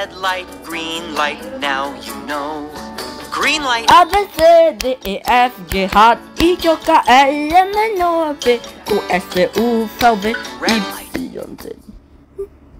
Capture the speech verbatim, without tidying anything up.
red light, green light, now you know. Green light. A, B, C, D, E, F, G, H, I, J, K, L, M, N, O, P, Q, S, T, U, V, W, Red light. Y, Z.